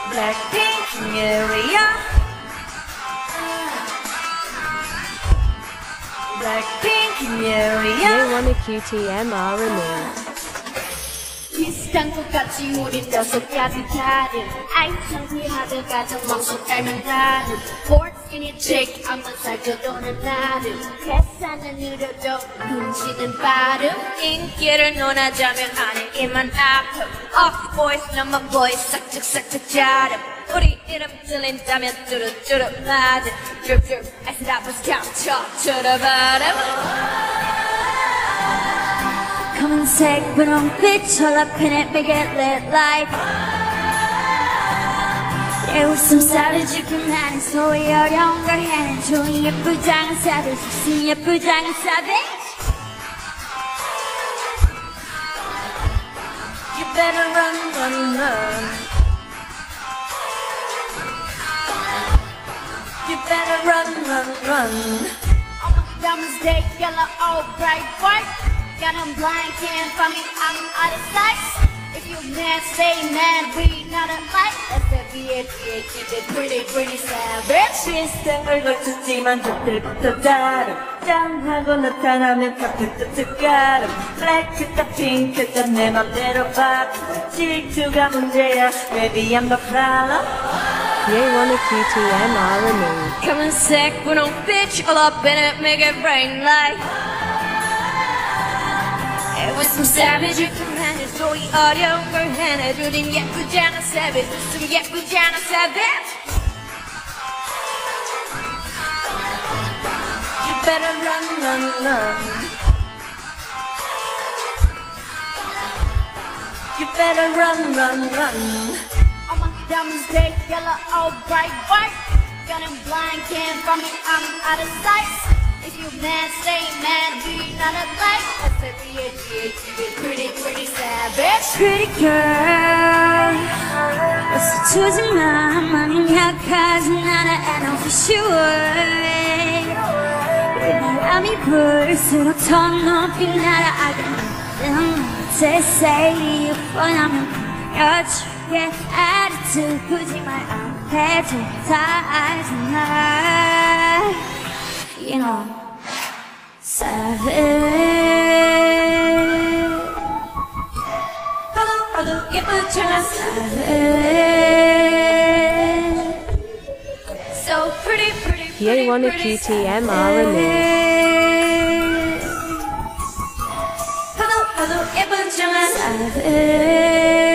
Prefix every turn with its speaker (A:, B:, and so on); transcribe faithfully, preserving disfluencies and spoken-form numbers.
A: Blackpink, here we are. Blackpink, here we are.
B: Hyewonieqt
C: 비슷한 똑같이 우린 여섯 가지 다른 아이창피하든 가장 멍석 깔면 다른 Fourth skinny chick 아무 살쪄도는 나름 계산은 느려도 눈치는 빠름
A: 인기를 논하자면 아닌 입만 아픔 Off voice, number voice, 싹둑싹둑 자름 우리 이름 들린다면 뚜루뚜루 맞음 Drip drip, as it happens, count top to the bottom
C: 검은색 분홍빛 all up in it, make it lit like 내 웃음 사라지긴 하는 소리 어려운 걸 해낸 종이 예쁘장한 savage 웃음 예쁘장한 savage
A: You better run, run, run You better run, run, run
C: All my diamonds they yellow, all bright white Got them blind, can't find me, I'm out of sight If you mad, stay mad, we not alike S F E H E keep it pretty, pretty savage
A: 시스템을 거쳤지만 저들부터 다름 짠하고 나타나면 카페도 특가름 블랙크다 핑크다 내 맘대로 바꾸 질투가 문제야 Baby I'm the problem
B: Hyewonieqt
A: 검은색 분홍빛 all up in it make it rain like With some savage 그만해 소리 어려운 걸 해내주린 예쁘잖아 savage 웃음 예쁘잖아 savage You better run, run, run You better run, run, run
C: All my diamonds they yellow, all bright white Got them blind, can't find me, I'm out of sight If you mad, stay mad, we not alike S F E H E keep it pretty, pretty savage Pretty girl 웃어주지마 많이 약하진 않아 and I'm for sure 바람이 불수록 더 높이 날아 I got nothing to say 원하면 보여줄게 attitude 굳이 말 안 해도 다 알잖아 You know, savage.
A: Hello, hello, 예쁘잖아 savage. So pretty, pretty, pretty,
B: Hyewonieqt
A: Hello, hello, 예쁘잖아 savage.